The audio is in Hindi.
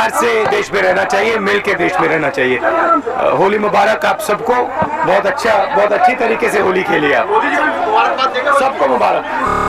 प्यार से देश में रहना चाहिए, मिल के देश में रहना चाहिए। होली मुबारक आप सबको, बहुत अच्छी तरीके से होली खेलिए आप, सबको मुबारक।